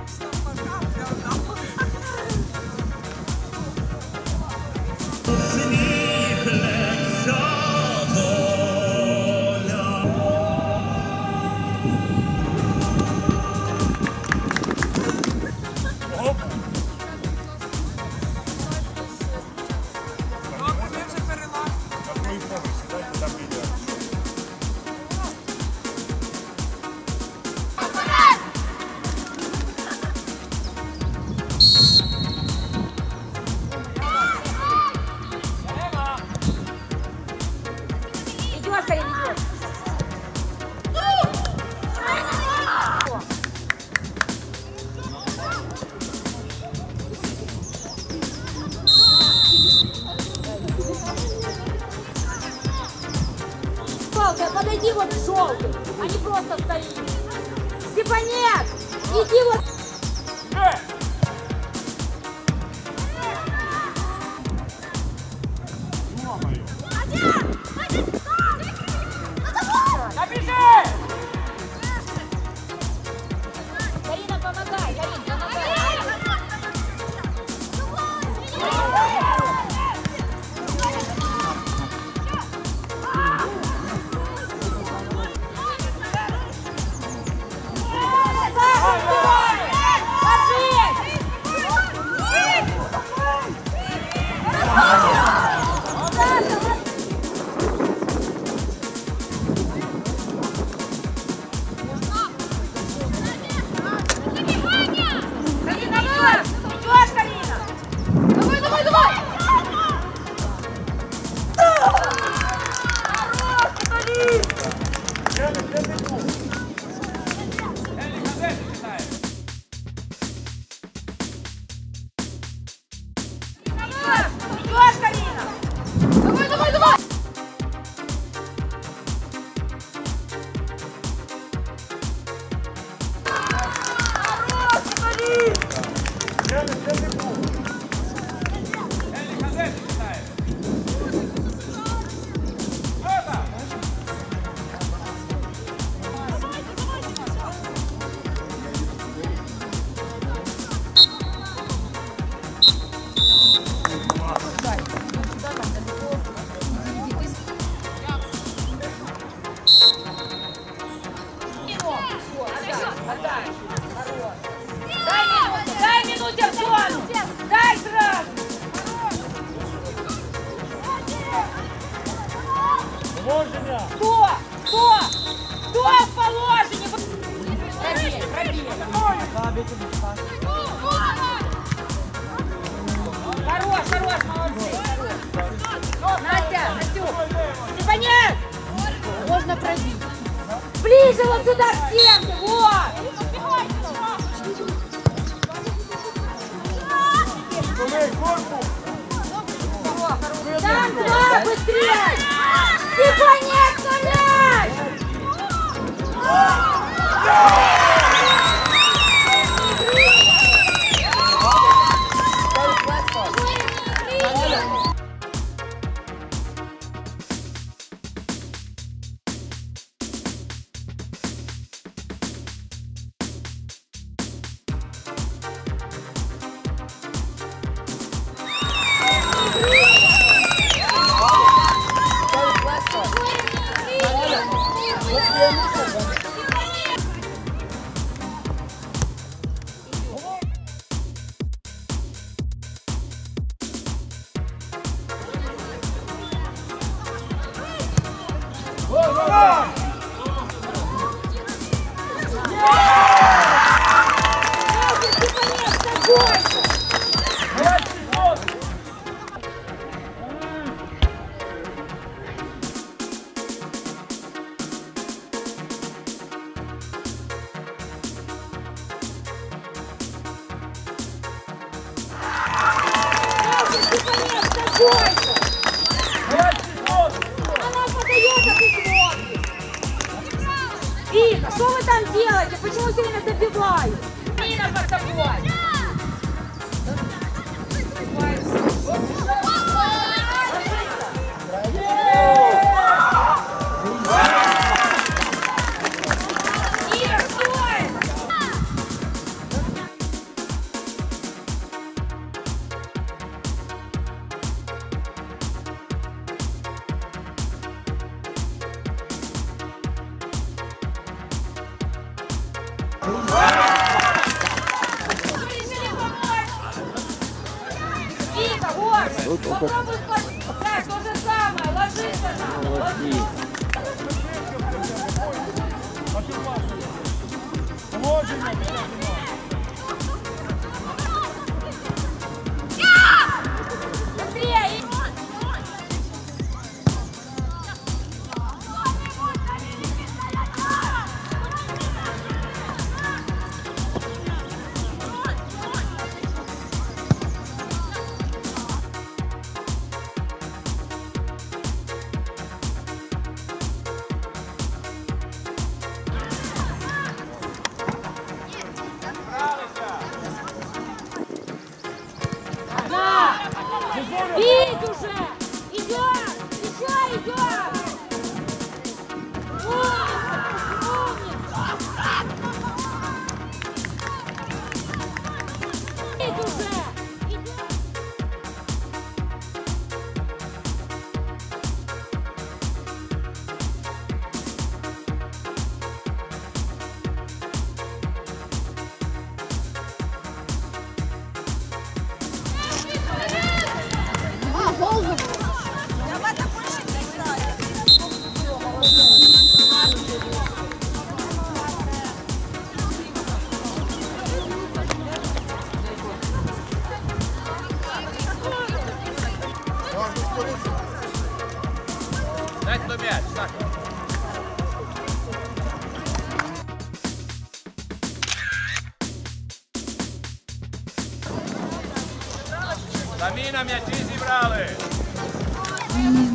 Подойди вот к желтым, а не просто стоит. Степанец, иди вот. Карина, помогай, Карин, помогай. Дай минуту Антону! Дай сразу! Положення! Кто? Кто в положении? Пробей. Хорош, молодцы. Настя, Настюк. Степанец! Можно пробить. Ближе вот сюда к стенке, вот! Там два, быстрее! Степанец, на мяч! Она подает, а ты смотришь. Вика, что вы там делаете? Почему все время добивают? Нина под тобой. Попробуй спать. Так, то же самое. Ложись она. Молодці. Положення. Быстрее. Да. Бить уже. Идем. Еще идем. Умница. Умница. Бить уже. Идем. Дайте на м'яч, так. Самі на м'ячі зібрали.